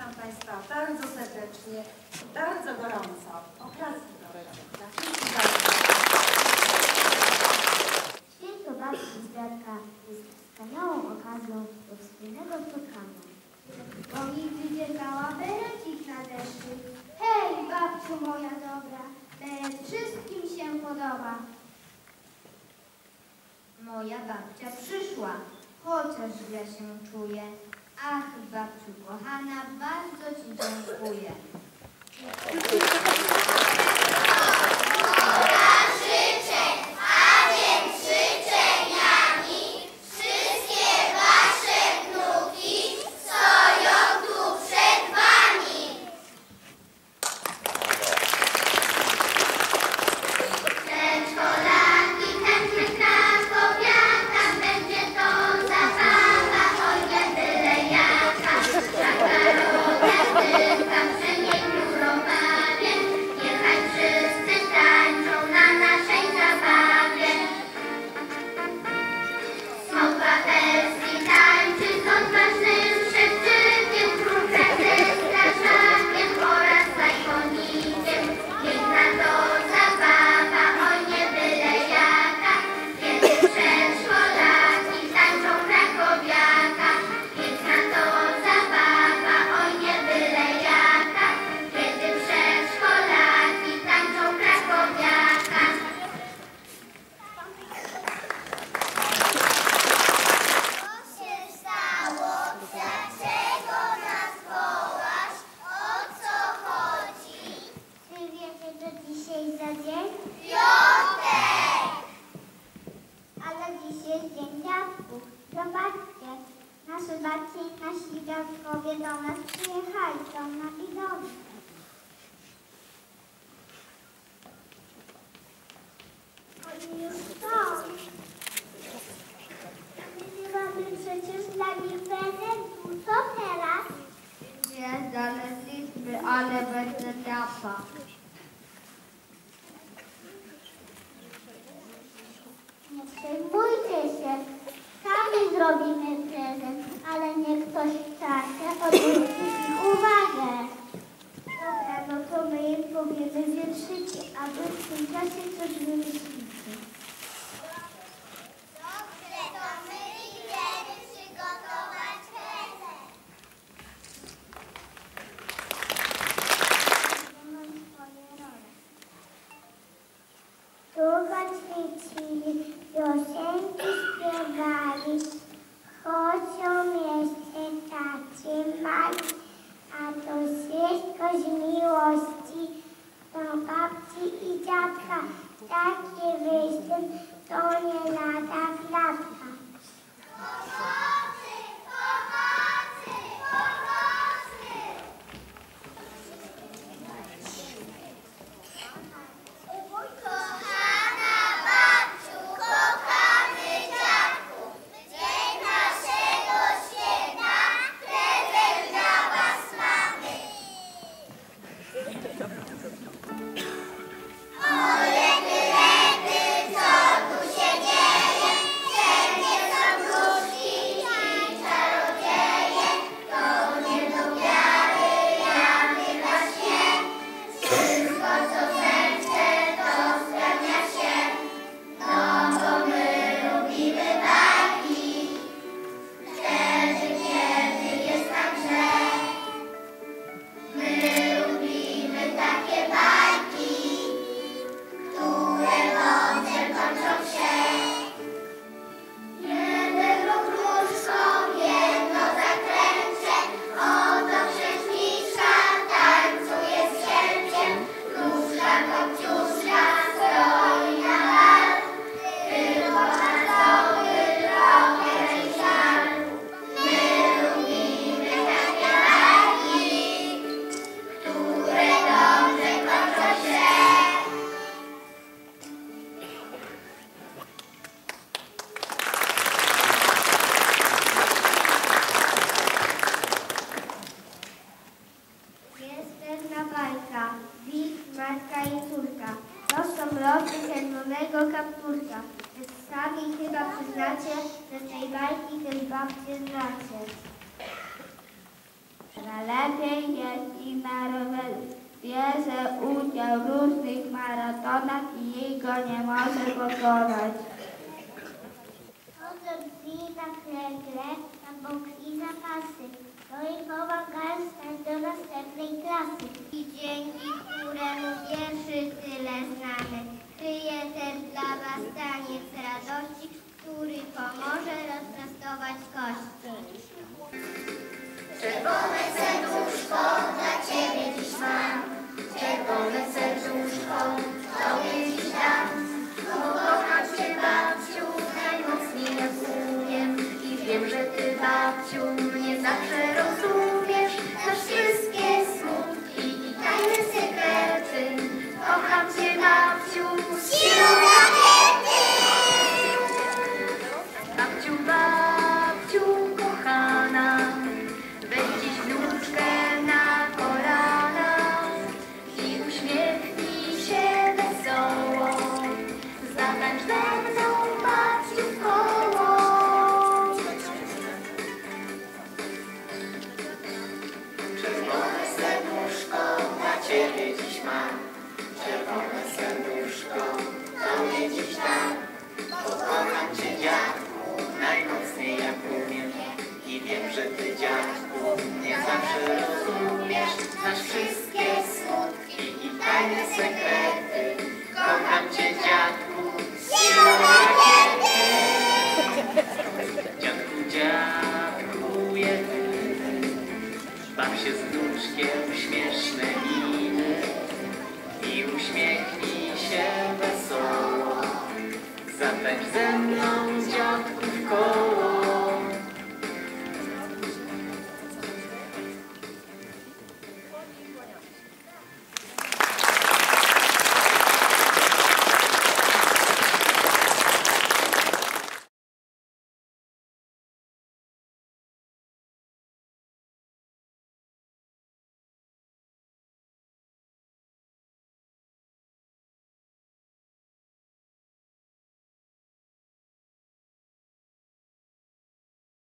Witam Państwa bardzo serdecznie, bardzo gorąco. Oklaski dla wszystkich bardzo. Święto babci z dziadka jest wspaniałą okazją do wspólnego spotkania. Bo mi wydzielała berecik na deszczu. Hej, babciu moja dobra, beret wszystkim się podoba. Moja babcia przyszła, chociaż źle się czuję. Ach, babciu kochana, bardzo ci dziękuję. Zobaczcie, nasze babcie i nasi dziadkowie do nas przyjechali, są na widowie. Oni już są. My mamy przecież dla nich prezentu. Co teraz? Nie znaleźliśmy, ale będzie tapa. Nie przejmujcie się. Sami zrobimy prezent, ale niech ktoś w czasie odwróci ich uwagę. Dobra, no to my im powiemy wierszyki, a wy w tym czasie coś wymyślicie. Dobrze, to my idziemy przygotować prezent. Mam swoje role. Długo ćwiczyli, piosenki śpiewali, choć o mieście tacie mali, a to wszystko z miłości do babci i dziadka. Taki występ to nie lada klatka. Pomocy! Pomocy! Pomocy! Kochana babciu, kochany dziadku, dzień naszego święta, prezent dla was mamy. Rety, co tu się dzieje? Wszędzie są wróżki i czarodzieje. To nie do wiary, jany na śnie. Wszystko, co zechce, to spełnia się. No bo my lubimy bajki, wtedy, kiedy jest nam źle. My lubimy takie bajki, które dobrze kończą się. Jeden lub różką, jedno zaklęcie, oto księżniczka tańcuje z księciem. Różka kopciuszka stoi na bal, tylko na cały rokier i żal. My lubimy takie bajki, które dobrze kończą się. Jest pewna bajka, wilk, matka i córka. To są losy czerwonego kapturka. Wy sami chyba przyznacie, że tej bajki tej babcie znacie. Najlepiej jeździ na rowerze. Bierze udział w różnych maratonach i jej go nie może pokonać. Chodzą dni na kregle, na boks i zapasy. To jej pomagają stać do następnej klasy. I dzięki któremu wierszy tyle znamy, kryje też dla was taniec radości, który pomoże rozprostować kości. Czerwone serduszko dla ciebie dziś mam, czerwone serduszko tobie dziś dam. Bo kocham cię, babciu, najmocniej jak umiem i wiem, że ty, babciu, mnie zawsze rozumiesz. Znasz wszystkie smutki i tajne sekrety. Kocham cię, babciu, siłą rakiety. Babciu, babciu, kochana, wejdź dziś wnuczkę na kolana i uśmiechnij się wesoło. Zatańcz ze mną, babciu, w koło. Czerwone serduszko dla ciebie dziś mam, czerwone serduszko tobie dziś dam. Bo kocham cię, dziadku, najmocniej jak umiem i wiem, że ty, dziadku, mnie zawsze rozumiesz. Znasz wszystkie smutki i tajne sekrety. Kocham cię, dziadku, siłą rakiety. Dziadku, dziadkuję, baw się z wnuczkiem, śmieszne miny i uśmiechnij się wesoło. Zatańcz ze mną,